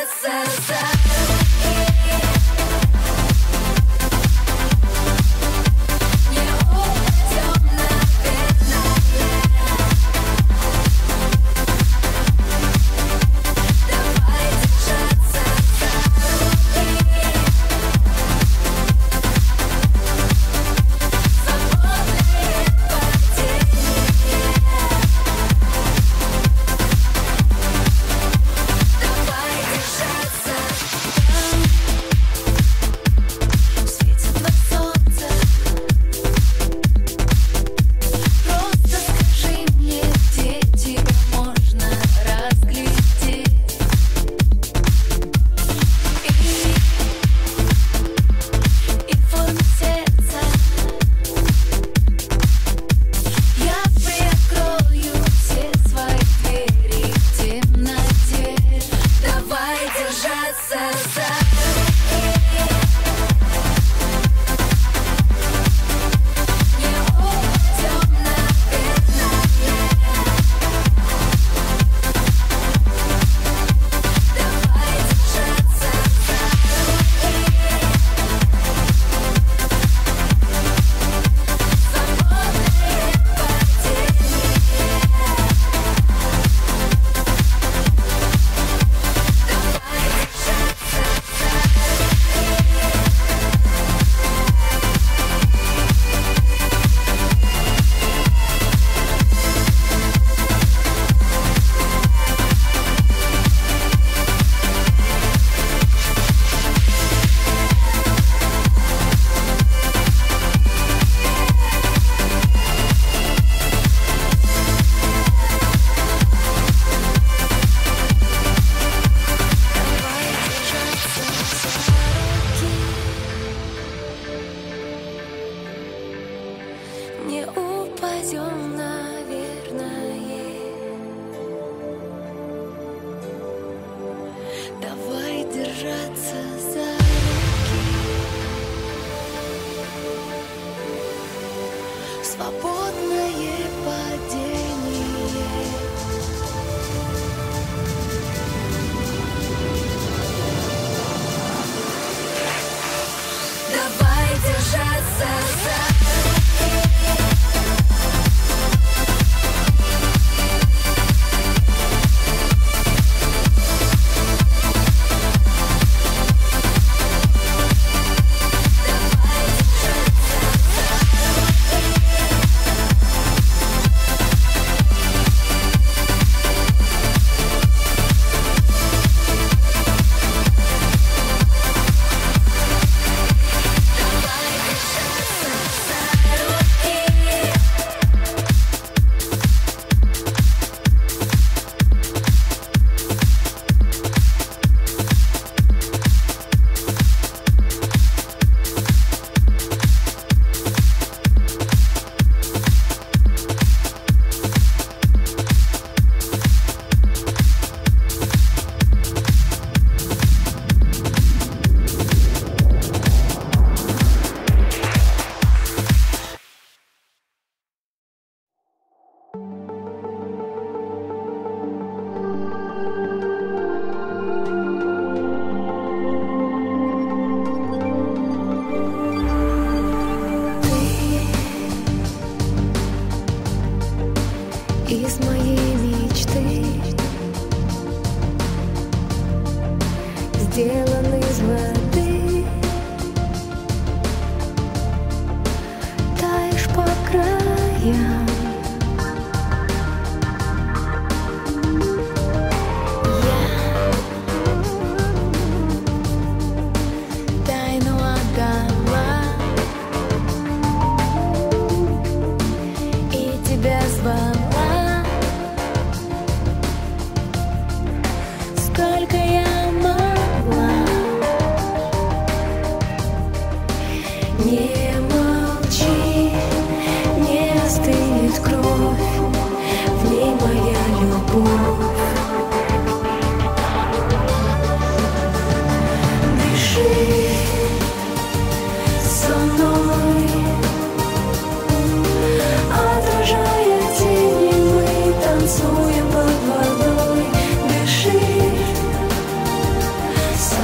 Сколько я могла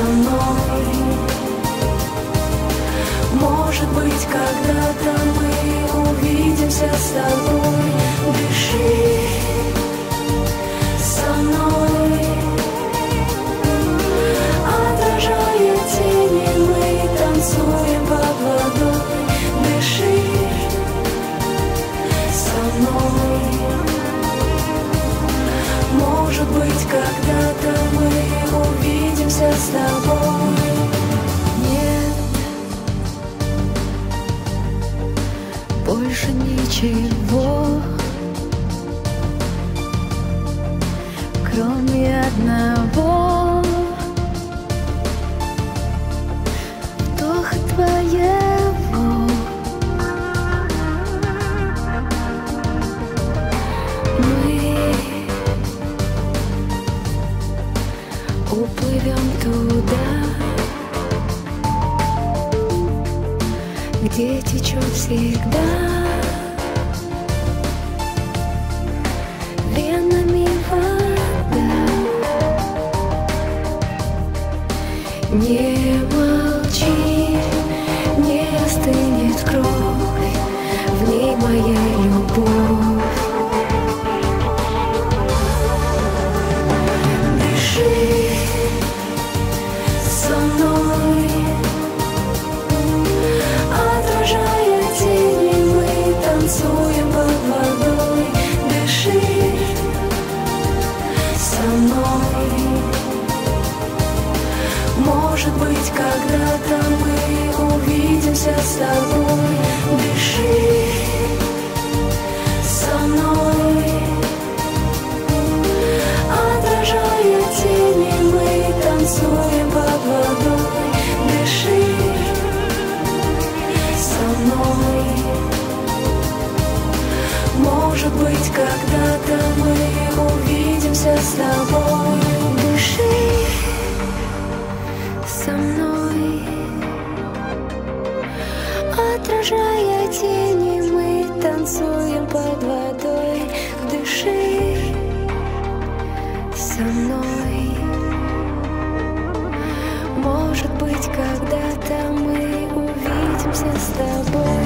мной. Может быть, когда-то мы увидимся с тобой. Дыши со мной. Отражая тени, мы танцуем под водой. Дыши со мной. Может быть, когда-то мы увидимся с тобой. Нет больше ничего, кроме одного вдоха твоего. Мы уплывем туда, где течет всегда венами вода. Не молчи, не остынет кровь, в ней моя любовь. Дыши со мной. Отражая тени, мы танцуем под водой. Дыши со мной. Может быть, когда-то мы увидимся с тобой. Дыши со мной. Отражая тени, мы танцуем под водой. Дыши со мной. Может быть, когда-то мы увидимся с тобой. Дыши со мной. Отражая тени, мы танцуем под водой. Дыши со мной. Может быть, когда-то мы увидимся с тобой.